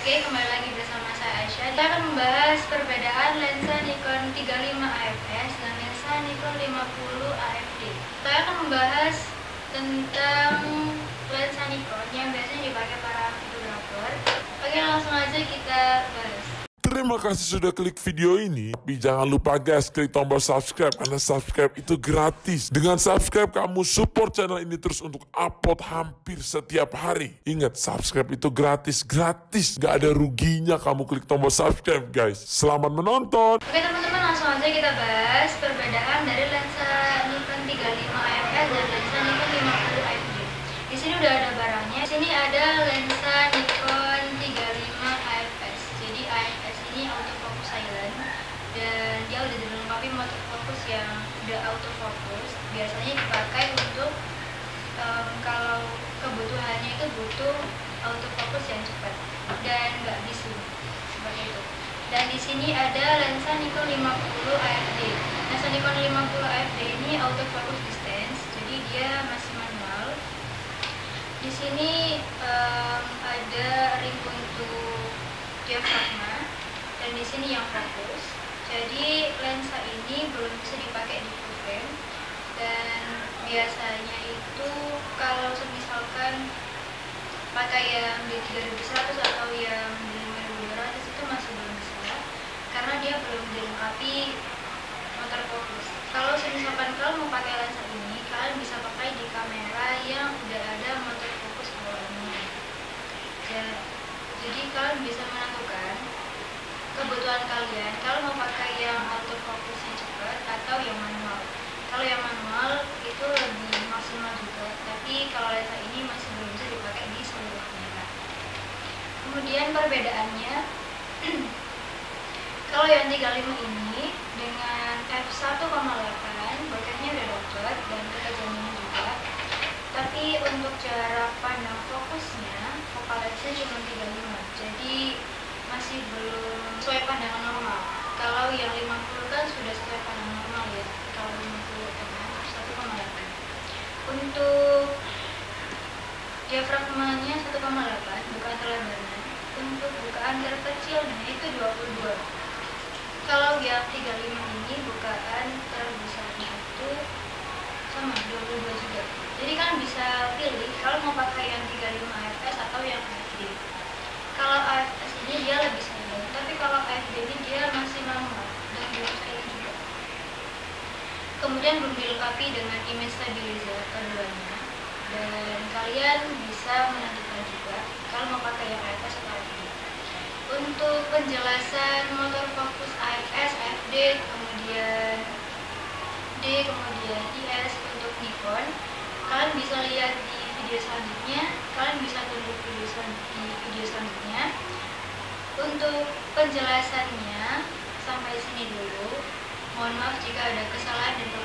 Oke, kembali lagi bersama saya Aisyah. Kita akan membahas perbedaan lensa Nikon 35 AFS dan lensa Nikon 50 AFD. Kita akan membahas tentang lensa Nikon yang biasanya dipakai para fotografer. Oke, langsung aja kita bahas. Terima kasih sudah klik video ini. Tapi jangan lupa guys, klik tombol subscribe karena subscribe itu gratis. Dengan subscribe kamu support channel ini terus untuk upload hampir setiap hari. Ingat, subscribe itu gratis. Gak ada ruginya kamu klik tombol subscribe guys. Selamat menonton. Oke teman-teman, langsung aja kita bahas perbedaan dari lensa Nikon 35 AFS dan lensa Nikon 50 AFD. Di sini udah ada barangnya. Di sini ada lensa Nikon 35 AFS. Jadi AFS ini autofocus silent dan dia udah dilengkapi motor fokus yang udah autofocus. Biasanya dipakai untuk kalau kebutuhannya itu butuh autofocus yang cepat dan nggak bisu seperti itu. Dan di sini ada lensa Nikon 50 AFD. Lensa Nikon 50 AFD ini autofocus distance, jadi dia masih manual. Di sini ada ring untuk diafragma dan di sini yang fokus. Jadi lensa ini belum bisa dipakai di full frame dan biasanya itu kalau misalkan pakai yang di 3100 atau yang di 5200 itu masih belum bisa karena dia belum dilengkapi motor fokus. Kalau misalkan kalian mau pakai lensa ini, kalian bisa pakai di kamera yang udah ada motor fokus bawaannya. Jadi kalian bisa menentukan kebutuhan kalian kalau mau pakai yang autofocusnya cepat atau yang manual. Kalau yang manual itu lebih maksimal juga, tapi kalau lensa ini masih belum bisa dipakai di seluruh kamera. Kemudian perbedaannya kalau yang 35 ini dengan f1,8 bokehnya udah dapet dan ketajamannya juga, tapi untuk jarak pandang fokusnya focal length-nya cuma 35, jadi masih belum sesuai pandangan normal. Kalau yang 50 kan sudah sesuai pandangan normal ya. Kalau 50 dengan f1,8. Untuk diafragmanya 1,8 bukaan terlebarnya. Untuk bukaan terkecilnya itu 22. Kalau yang 35 ini bukaan terbesarnya itu sama 22 juga. Jadi kan bisa pilih kalau mau pakai yang 35 AFS atau yang AFD. Kalau AFS ini dia lebih silent, tapi kalau AFD ini dia masih manual dan belum silent juga. Kemudian belum dilengkapi dengan image stabilizer keduanya, dan kalian bisa menentukan juga kalau mau pakai yang AFS atau AFD. Untuk penjelasan motor fokus AFS, AFD, kemudian D, kemudian IS untuk Nikon, kalian bisa lihat di video selanjutnya. Kalian bisa tunggu video selanjutnya. Untuk penjelasannya sampai sini dulu. Mohon maaf jika ada kesalahan dan